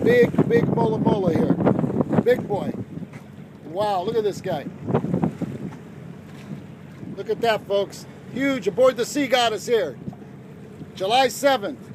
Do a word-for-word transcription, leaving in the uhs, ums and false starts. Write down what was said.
Big, big Mola Mola here. Big boy. Wow, look at this guy. Look at that, folks. Huge. Aboard the Sea Goddess here. July seventh.